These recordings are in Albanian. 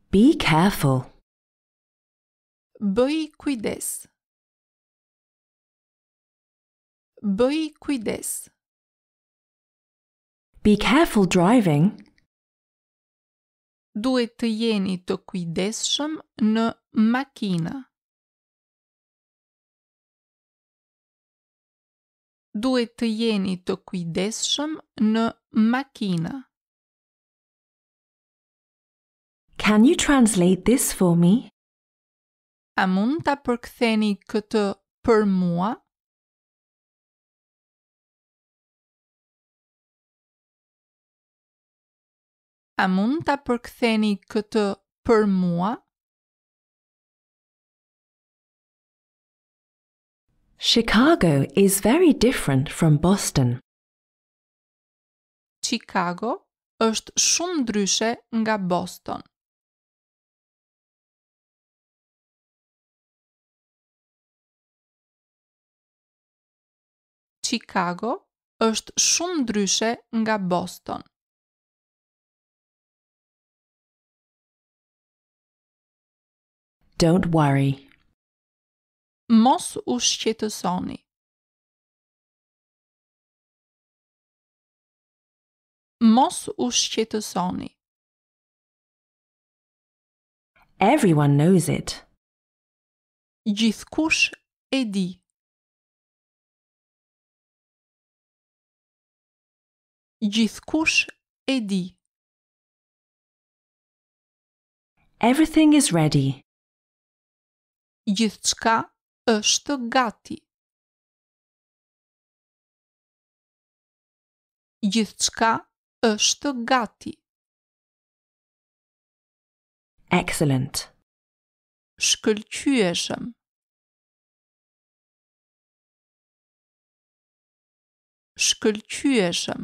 Be careful. Bëj kujdes. Bëj kujdes. Be careful driving. Duhet të jeni të kujdesshëm në makinë. Duhet të jeni të kujdesshëm në makinë. Can you translate this for me? A mund ta përktheni këtë për mua? A mund ta përktheni këtë për mua? Chicago is very different from Boston. Chicago është shumë ndryshe nga Boston. Chicago është shumë ndryshe nga Boston. Don't worry. Mos u shqetësoni. Mos u shqetësoni. Everyone knows it. Gjithkush e di. Gjithkush e di. Everything is ready. Gjithçka është gati. Gjithçka është gati. Excellent. Shkëlqyeshëm. Shkëlqyeshëm.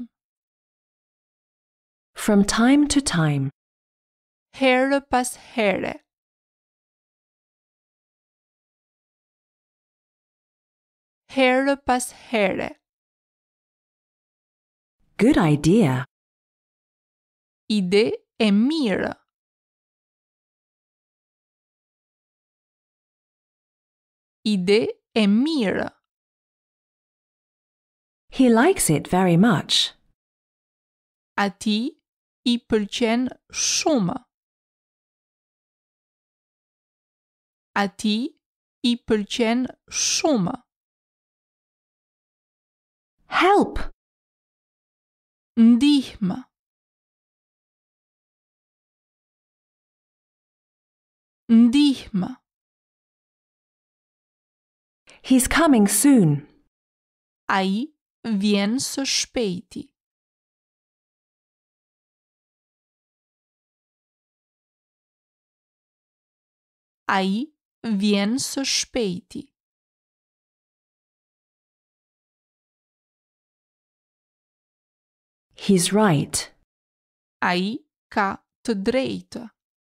From time to time. Herë pas here. Herë pas here. Good idea. Ide e mirë. Ide e mirë. He likes it very much. Atij I pëlqen shumë. Atij I pëlqen shumë. Help! Ndihmë. Ndihmë. He's coming soon. Ai vjen së shpejti. Ai vjen së shpejti. He's right. Ai ka të drejtë.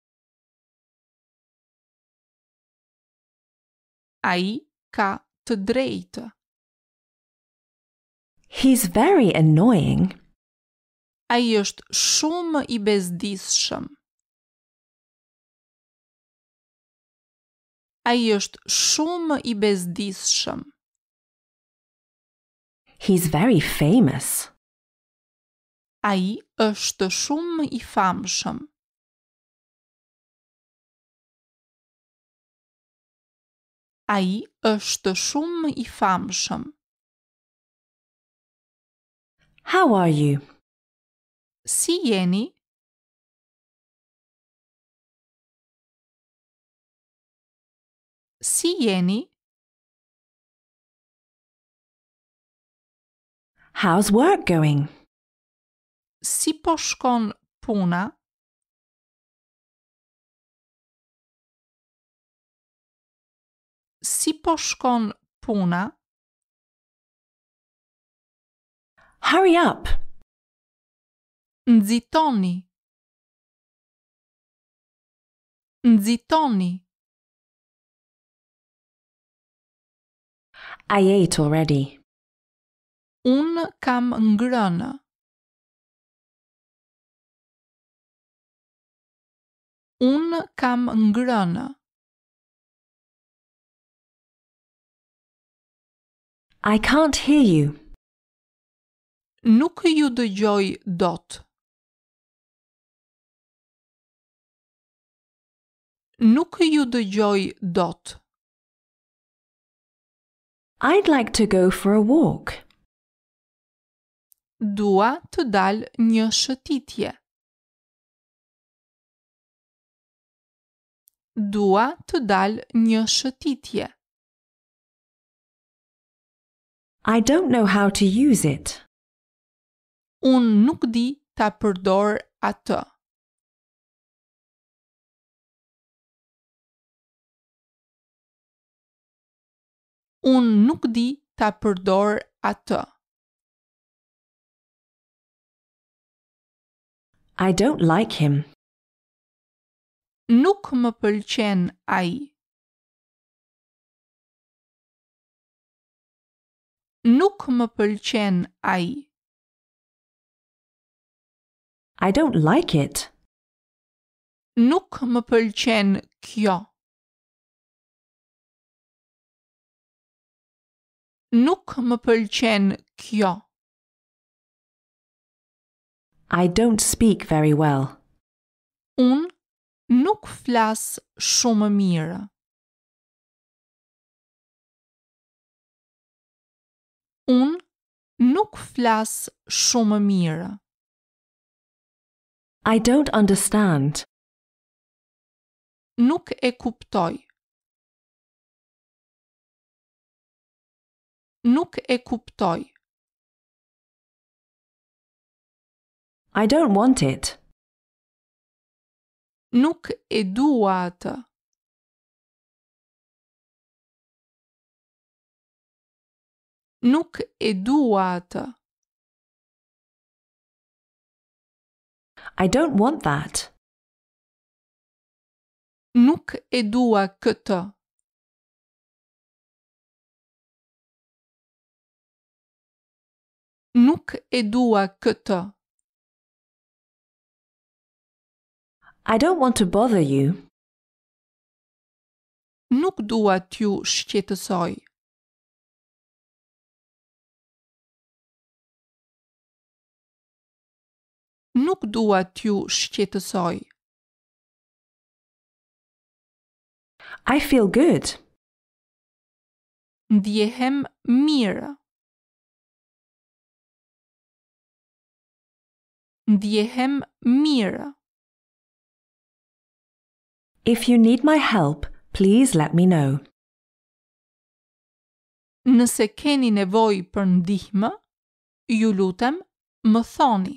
Ai ka të drejtë. He's very annoying. Ai është shumë I bezdisshëm. Ai është shumë I bezdisshëm. He's very famous. Ai është shumë I famshëm. Ai është shumë I famshëm. How are you? Si jeni? Si jeni? How's work going? Si po shkon puna? Si po shkon puna? Hurry up! Nxitoni. Nxitoni. I ate already. Unë kam ngrënë. Unë kam ngrënë. I can't hear you. Nuk ju dëgjoj dot. Nuk ju dëgjoj dot. I'd like to go for a walk. Dua të dal një shëtitje. Dua të dal një shëtitje. I don't know how to use it. Unë nuk di ta përdor atë. Unë nuk di ta përdor atë. I don't like him. Nuk më pëlqen ai. Nuk më pëlqen ai. I don't like it. Nuk më pëlqen kjo. Nuk më pëlqen kjo. I don't speak very well. Unë nuk flas shumë mirë. Unë nuk flas shumë mirë. I don't understand. Nuk e kuptoj. Nuk e kuptoj. I don't want it. Nuk e dua atë. Nuk e dua atë. I don't want that. Nuk e dua këtë. Nuk e dua këtë. I don't want to bother you. Nuk dua t'ju shqetësoj. Nuk dua t'ju shqetësoj. I feel good. Ndjehem mirë. Ndjehem mirë. If you need my help, please let me know. Nëse keni nevojë për ndihmë, ju lutem, më thoni.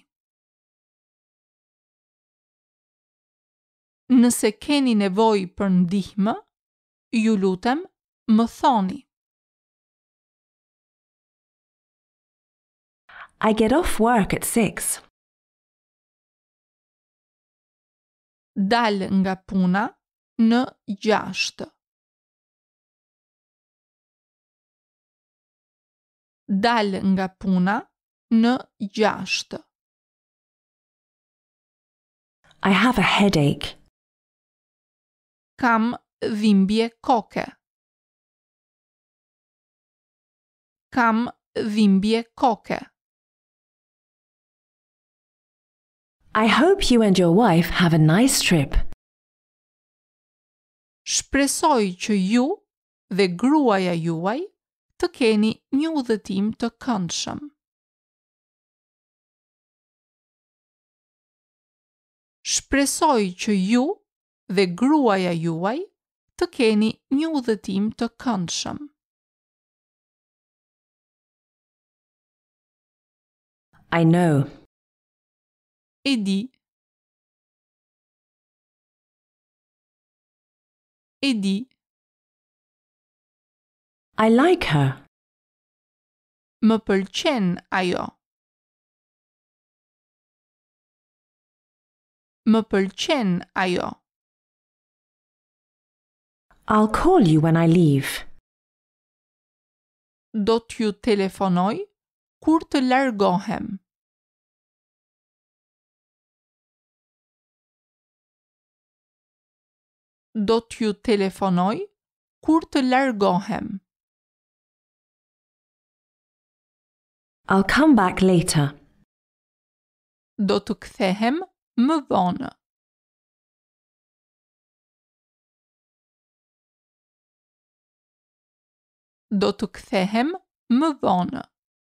Nëse keni nevojë për ndihmë, ju lutem, më thoni. I get off work at 6. Dal nga puna në 6. Dal nga puna në 6. I have a headache. Kam dhimbje koke. Kam dhimbje koke. I hope you and your wife have a nice trip. Shpresoj që ju dhe gruaja juaj të keni një udhëtim të këndshëm. Shpresoj që ju dhe gruaja juaj të keni një udhëtim të këndshëm. I know. E di. E di. I like her. Më pëlqen ajo. Më pëlqen ajo. I'll call you when I leave. Do t'ju telefonoj kur të largohem. Do t'ju telefonoj kur të largohem. I'll come back later. Do të kthehem më vonë. Do të kthehem më vonë.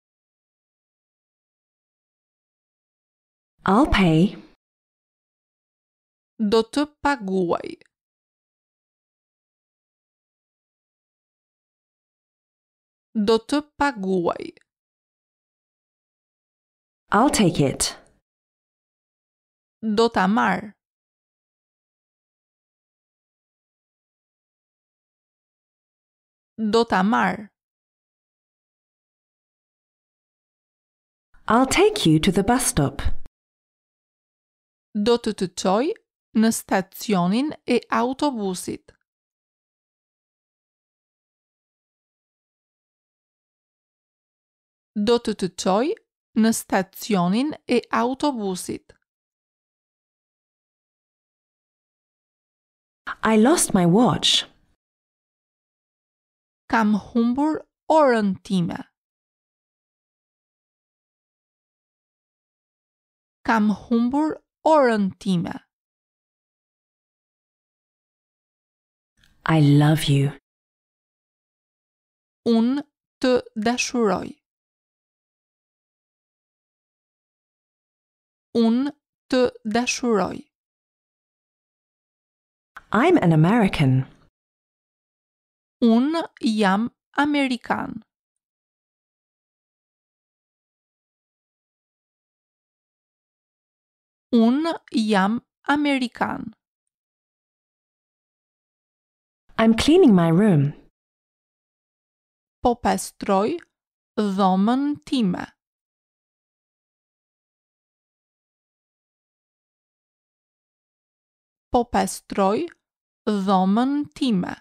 I'll pay. Do të paguaj. Do të paguaj. I'll take it. Do ta marr. Do ta marr. I'll take you to the bus stop. Do të çoj në stacionin e autobusit. Do të çoj në stacionin e autobusit. I lost my watch. Kam humbur orën time. Kam humbur orën time. I love you. Unë të dashuroj. Unë të dashuroj. I'm an American. Unë jam Amerikan. Unë jam Amerikan. I'm cleaning my room. Po pastroj dhomën time. Po pastroj dhomën time.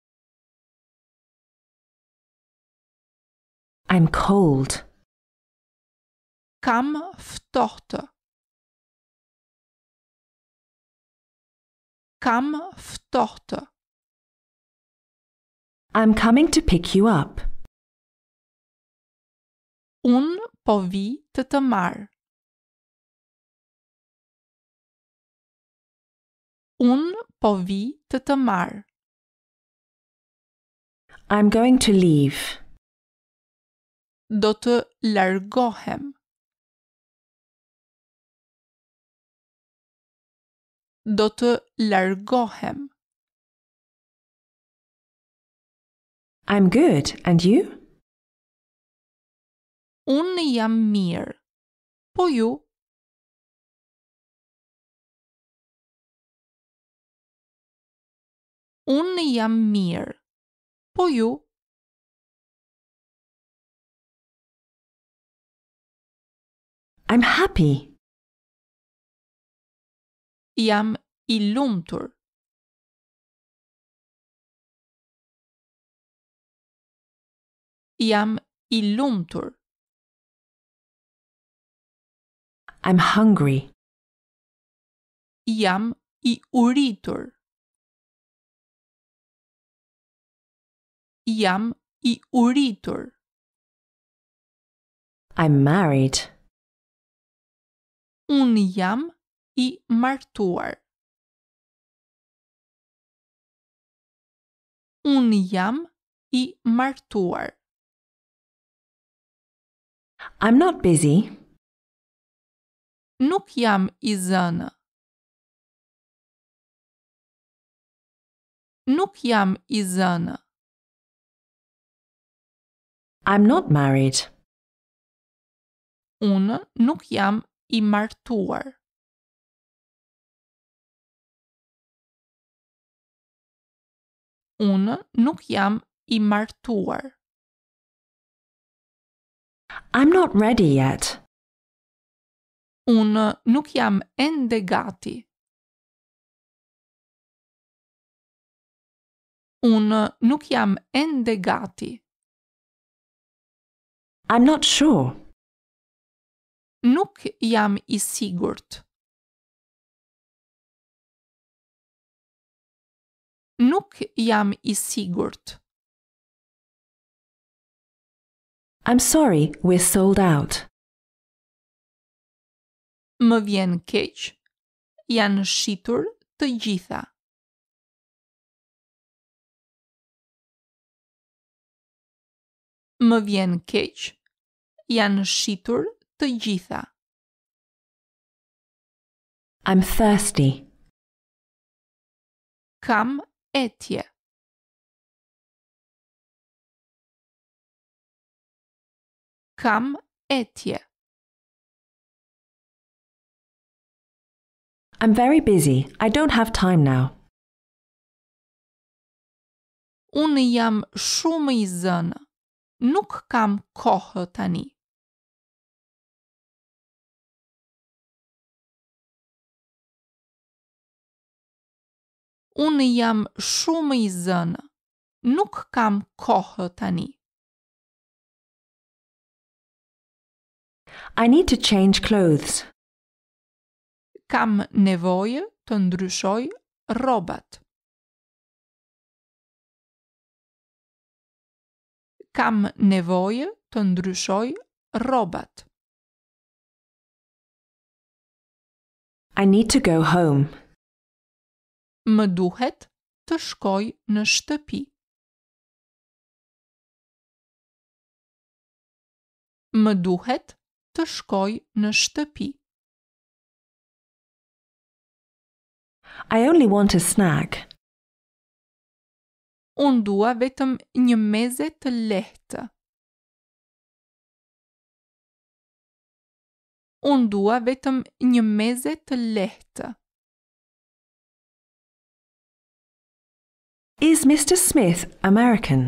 I'm cold. Kam ftohtë. Kam ftohtë. I'm coming to pick you up. Unë po vi të marr. Unë po vi të marr. I'm going to leave. Do të largohem. Do të largohem. I'm good, and you? Unë jam mirë. Po ju? Unë jam mirë. Po ju? I'm happy. Jam I lumtur. Jam I lumtur. I'm hungry. Jam I uritur. Jam I uritur. I'm married. Unë jam I martuar. Unë jam I martuar. I'm not busy. Nuk jam I zënë. Nuk jam I zënë. I'm not married. Unë nuk jam I martuar. Unë nuk jam I martuar. I'm not ready yet. Unë nuk jam ende gati. Unë nuk jam ende gati. I'm not sure. Nuk jam I sigurt. Nuk jam I sigurt. I'm sorry, we're sold out. Më vjen keq. Janë shitur të gjitha. Më vjen keq. Janë shitur të gjitha. I'm thirsty. Kam etje. Kam etje. I'm very busy. I don't have time now. Unë jam shumë I zënë. Nuk kam kohë tani. Unë jam shumë I zënë. Nuk kam kohë tani. I need to change clothes. Kam nevojë të ndryshoj rrobat. Kam nevojë të ndryshoj rrobat. I need to go home. Më duhet të shkoj në shtëpi. Më duhet të shkoj në shtëpi. I only want a snack. Unë dua vetëm një meze të lehtë. Unë dua vetëm një meze të lehtë. Is Mr. Smith American?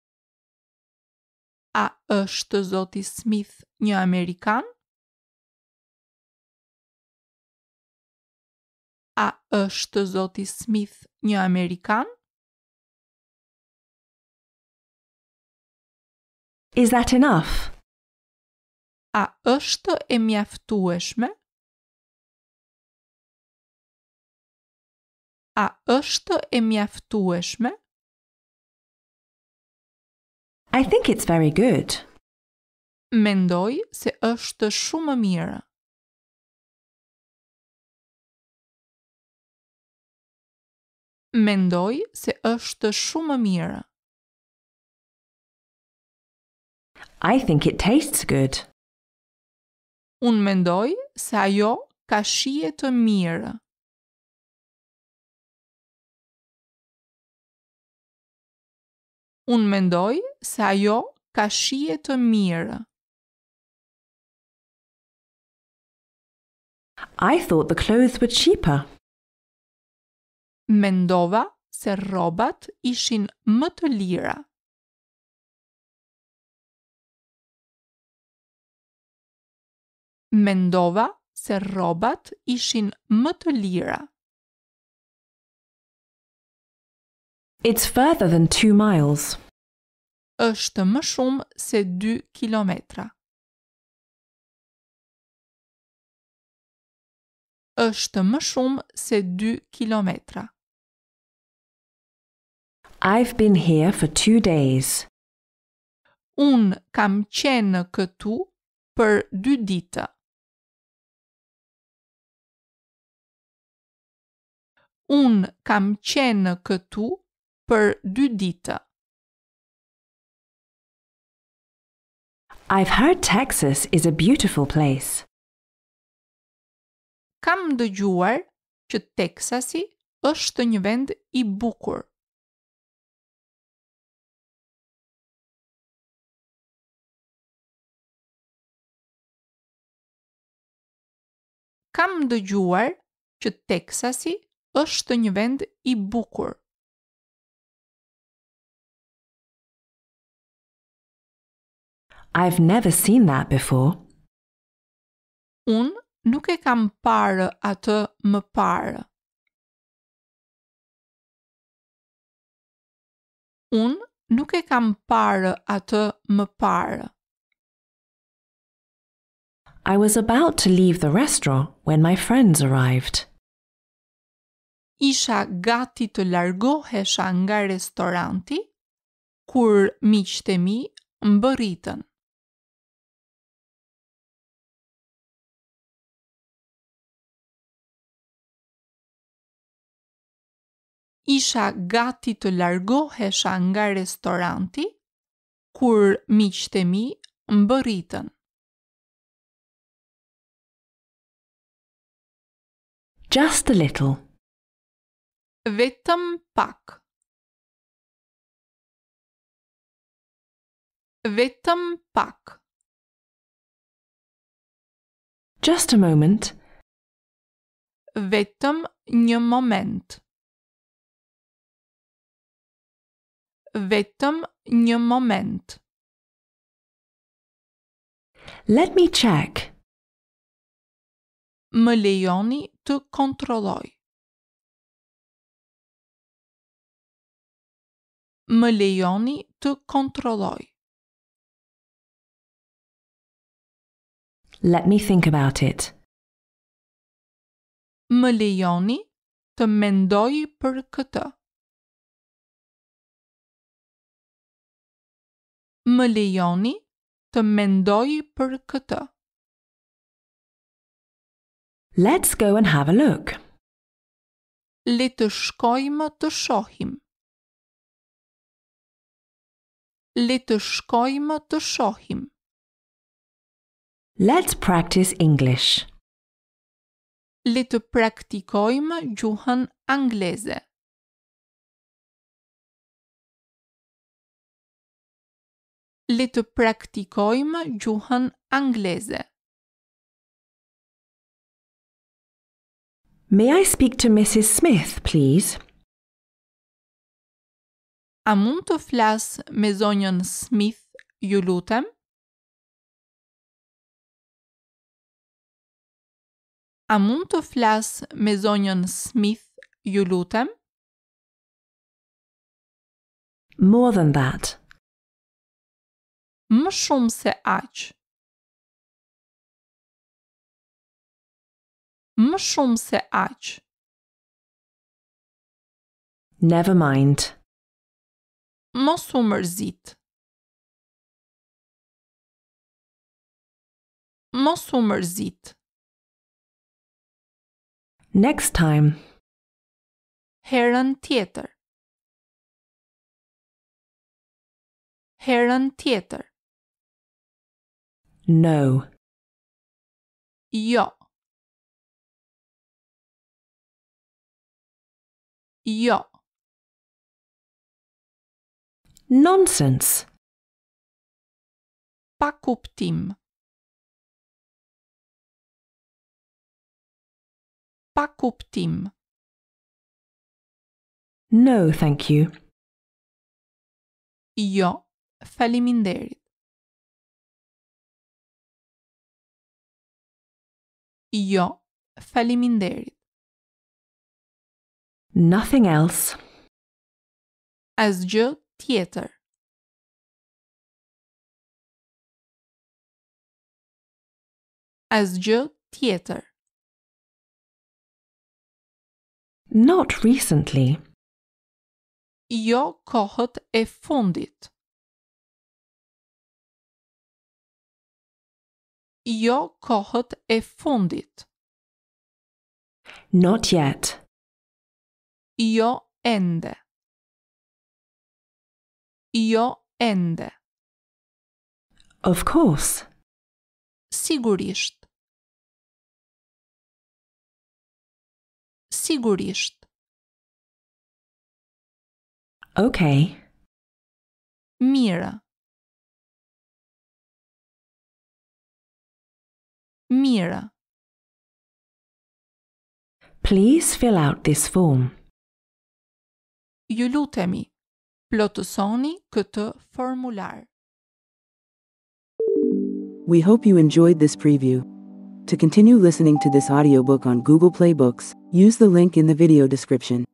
A është zoti Smith një Amerikan? A është zoti Smith një Amerikan? Is that enough? A është e mjaftueshme? A është e mjaftueshme? I think it's very good. Mendoj se është shumë mirë. Mendoj se është shumë mirë. I think it tastes good. Unë mendoj se ajo ka shije të mirë. Unë mendoj se ajo ka shije të mirë. I thought the clothes were cheaper. Mendova se rrobat ishin më të lira. Mendova se rrobat ishin më të lira. It's further than 2 miles. Është më shumë se 2 kilometra. Është më shumë se 2 kilometra. I've been here for 2 days. Unë kam qenë këtu për 2 ditë. Unë kam qenë këtu për 2 ditë. I've heard Texas is a beautiful place. Kam dëgjuar që Teksasi është një vend I bukur. Kam dëgjuar që Teksasi është një vend I bukur. I've never seen that before. Unë nuk e kam parë atë më parë. Unë nuk e kam parë atë më parë. I was about to leave the restaurant when my friends arrived. Isha gati të largohesha nga restoranti kur miqtë e mi mbërritën. Isha gati të largohesha nga restoranti kur miqtë e mi mbërritën. Just a little. Vetëm pak. Vetëm pak. Just a moment. Vetëm një moment. Vetëm një moment. Let me check. Më lejoni të kontrolloj. Më lejoni të kontrolloj. Let me think about it. Më lejoni të mendoj për këtë. Më lejoni të mendoj për këtë. Let's go and have a look. Le të shkojmë të shohim. Le të shkojmë të shohim. Let's practice English. Le të praktikojmë gjuhën angleze. Le të praktikojmë gjuhën angleze. May I speak to Mrs. Smith, please? A mund të flas me zonjën Smith, ju lutem? A mund të flas me zonjën Smith, ju lutem? More than that. Më shumë se aq. Më shumë se aq. Never mind. Mos u mërzit. Mos u mërzit. Next time. Herën tjetër. Herën tjetër. No. Jo. Jo. Nonsense. Pa kuptim. Pa kuptim. No, thank you. Jo, faleminderit. Jo, faleminderit. Nothing else. Asgjë tjetër. Asgjë tjetër. Not recently. Jo kohët e fundit. Jo kohët e fundit. Not yet. Jo ende. Jo ende. Of course. Sigurisht. Sigurisht. Okay. Mira. Mira. Please fill out this form. Ju lutemi, plotësoni këtë formular. We hope you enjoyed this preview. To continue listening to this audiobook on Google Play Books, use the link in the video description.